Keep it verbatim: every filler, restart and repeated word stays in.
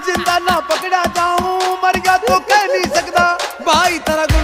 जिंदा ना पकड़ा जाऊं, मर गया तो कह नहीं सकता भाई तेरा